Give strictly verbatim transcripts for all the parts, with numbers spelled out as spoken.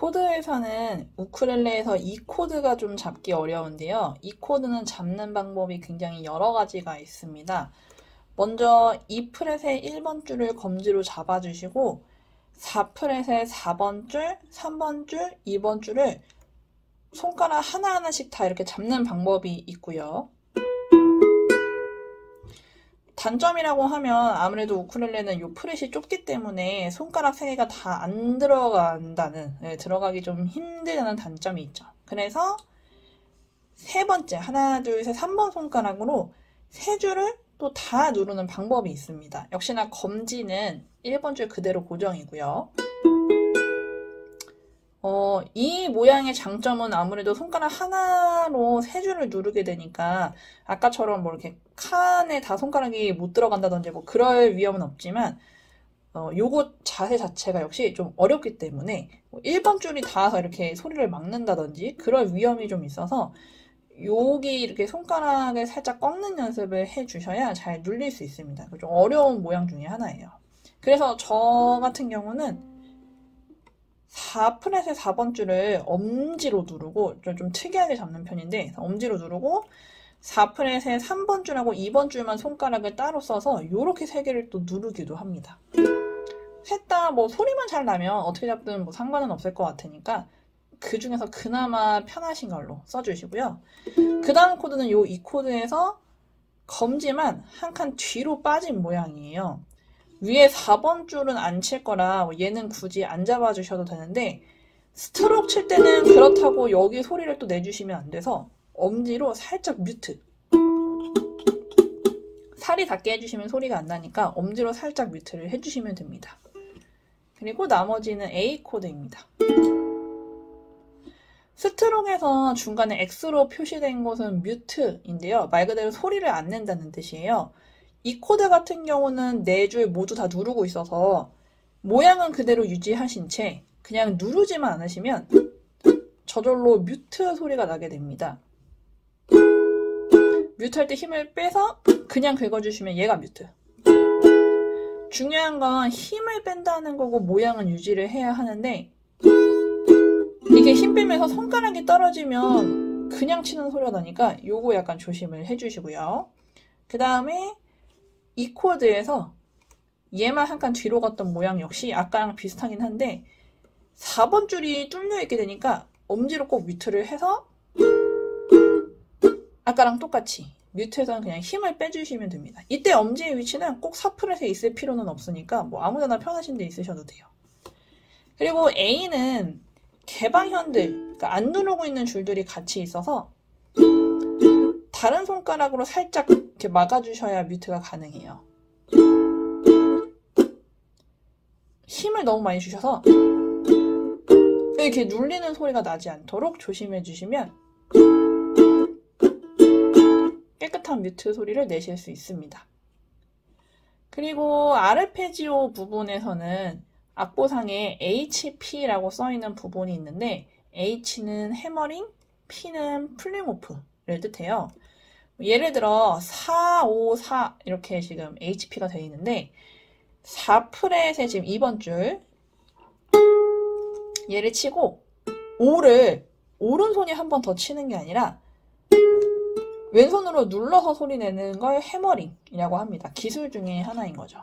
코드에서는 우쿨렐레에서 이 코드가 좀 잡기 어려운데요. 이 코드는 잡는 방법이 굉장히 여러 가지가 있습니다. 먼저 이 프렛의 일 번 줄을 검지로 잡아주시고 사 프렛의 사 번 줄, 삼 번 줄, 이 번 줄을 손가락 하나하나씩 다 이렇게 잡는 방법이 있고요. 단점이라고 하면 아무래도 우쿨렐레는 이 프렛이 좁기 때문에 손가락 세 개가 다 안 들어간다는, 네, 들어가기 좀 힘들다는 단점이 있죠. 그래서 세 번째, 하나, 둘, 셋, 삼 번 손가락으로 세 줄을 또 다 누르는 방법이 있습니다. 역시나 검지는 일 번 줄 그대로 고정이고요. 어, 이 모양의 장점은 아무래도 손가락 하나로 세 줄을 누르게 되니까 아까처럼 뭐 이렇게 칸에 다 손가락이 못 들어간다든지 뭐 그럴 위험은 없지만 어, 요거 자세 자체가 역시 좀 어렵기 때문에 뭐 일 번 줄이 닿아서 이렇게 소리를 막는다든지 그럴 위험이 좀 있어서 여기 이렇게 손가락을 살짝 꺾는 연습을 해 주셔야 잘 눌릴 수 있습니다. 좀 어려운 모양 중에 하나예요. 그래서 저 같은 경우는 사 프렛의 사 번 줄을 엄지로 누르고 좀, 좀 특이하게 잡는 편인데 엄지로 누르고 사 프렛의 삼 번 줄하고 이 번 줄만 손가락을 따로 써서 이렇게 세 개를 또 누르기도 합니다. 셋 다 뭐 소리만 잘 나면 어떻게 잡든 뭐 상관은 없을 것 같으니까 그 중에서 그나마 편하신 걸로 써주시고요. 그 다음 코드는 요 이 코드에서 검지만 한 칸 뒤로 빠진 모양이에요. 위에 사 번 줄은 안 칠 거라 얘는 굳이 안 잡아주셔도 되는데 스트로크 칠 때는 그렇다고 여기 소리를 또 내주시면 안 돼서 엄지로 살짝 뮤트, 살이 닿게 해주시면 소리가 안 나니까 엄지로 살짝 뮤트를 해주시면 됩니다. 그리고 나머지는 A 코드입니다. 스트로크에서 중간에 X로 표시된 것은 뮤트인데요. 말 그대로 소리를 안 낸다는 뜻이에요. 이 코드 같은 경우는 네 줄 모두 다 누르고 있어서 모양은 그대로 유지하신 채 그냥 누르지만 않으시면 저절로 뮤트 소리가 나게 됩니다. 뮤트할 때 힘을 빼서 그냥 긁어주시면 얘가 뮤트. 중요한 건 힘을 뺀다는 거고 모양은 유지를 해야 하는데 이게 힘 빼면서 손가락이 떨어지면 그냥 치는 소리가 나니까 요거 약간 조심을 해주시고요. 그 다음에 이 코드에서 얘만 한 칸 뒤로 갔던 모양 역시 아까랑 비슷하긴 한데 사 번 줄이 뚫려 있게 되니까 엄지로 꼭 뮤트를 해서 아까랑 똑같이 뮤트에서는 그냥 힘을 빼주시면 됩니다. 이때 엄지의 위치는 꼭 사 프렛에 있을 필요는 없으니까 뭐 아무데나 편하신 데 있으셔도 돼요. 그리고 A는 개방현들, 그러니까 안 누르고 있는 줄들이 같이 있어서 다른 손가락으로 살짝 이렇게 막아주셔야 뮤트가 가능해요. 힘을 너무 많이 주셔서 이렇게 눌리는 소리가 나지 않도록 조심해 주시면 깨끗한 뮤트 소리를 내실 수 있습니다. 그리고 아르페지오 부분에서는 악보상에 에이치 피라고 써있는 부분이 있는데 H는 해머링, P는 플링오프를 뜻해요. 예를 들어 사, 오, 사 이렇게 지금 에이치 피가 되어 있는데 사 프렛의 지금 이 번 줄 얘를 치고 오를 오른손이 한 번 더 치는 게 아니라 왼손으로 눌러서 소리 내는 걸 해머링이라고 합니다. 기술 중에 하나인 거죠.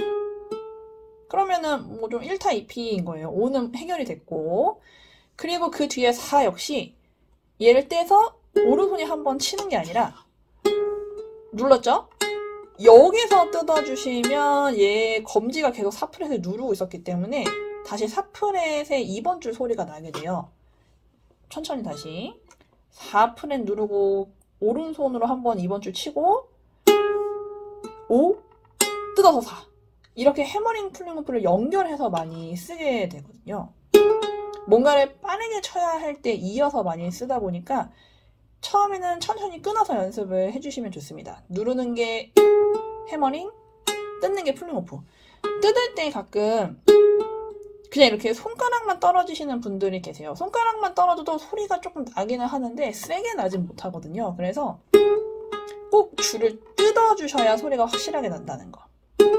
그러면은 뭐 좀 일 타 이 피인 거예요. 오는 해결이 됐고 그리고 그 뒤에 사 역시 얘를 떼서 오른손이 한 번 치는 게 아니라 눌렀죠? 여기서 뜯어주시면 얘 검지가 계속 사 프렛을 누르고 있었기 때문에 다시 사 프렛의 이 번 줄 소리가 나게 돼요. 천천히 다시 사 프렛 누르고 오른손으로 한번 이 번 줄 치고 오 뜯어서 사 이렇게 해머링 플링오프를 연결해서 많이 쓰게 되거든요. 뭔가를 빠르게 쳐야 할 때 이어서 많이 쓰다 보니까 처음에는 천천히 끊어서 연습을 해주시면 좋습니다. 누르는 게 해머링, 뜯는 게 플링오프. 뜯을 때 가끔 그냥 이렇게 손가락만 떨어지시는 분들이 계세요. 손가락만 떨어져도 소리가 조금 나기는 하는데 세게 나진 못하거든요. 그래서 꼭 줄을 뜯어주셔야 소리가 확실하게 난다는 거.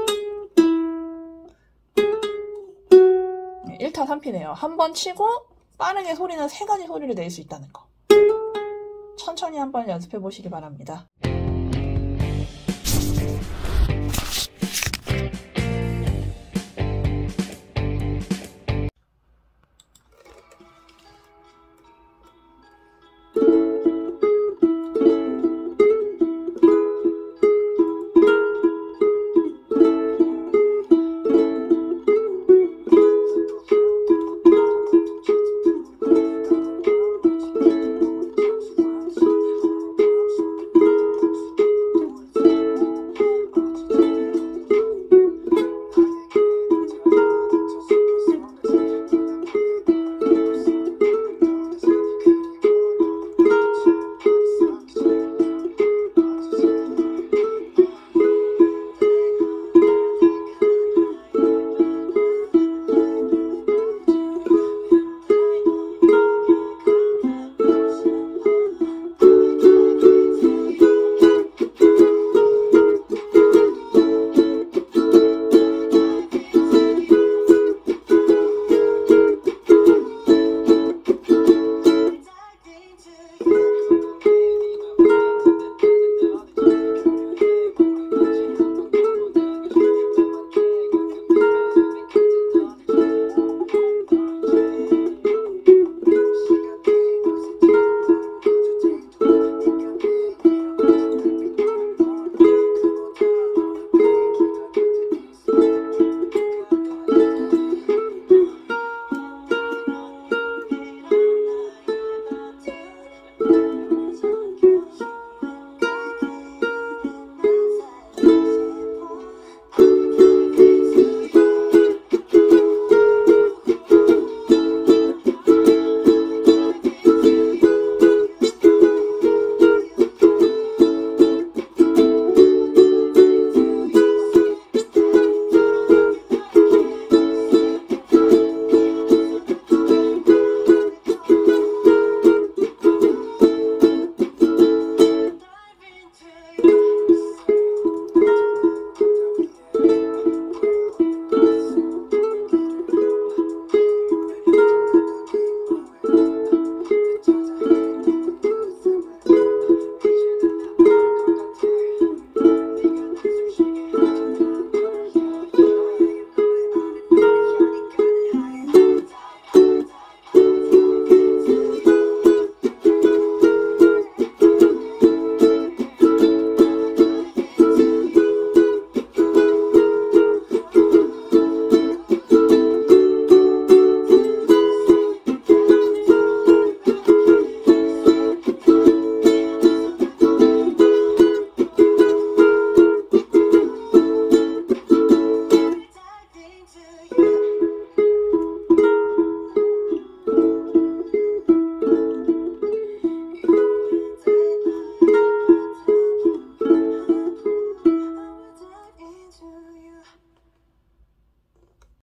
일 타 삼 피네요. 한 번 치고 빠르게 소리는 세 가지 소리를 낼 수 있다는 거. 천천히 한번 연습해 보시기 바랍니다.